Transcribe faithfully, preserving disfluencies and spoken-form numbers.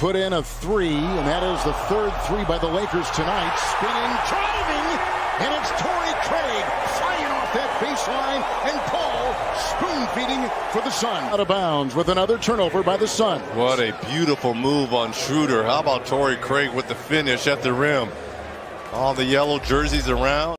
put in a three, and that is the third three by the Lakers tonight. Spinning, driving, and it's Torrey Craig flying off that baseline, and Paul spoon-feeding for the Sun. Out of bounds with another turnover by the Sun. What a beautiful move on Schroder. How about Torrey Craig with the finish at the rim? All the yellow jerseys around.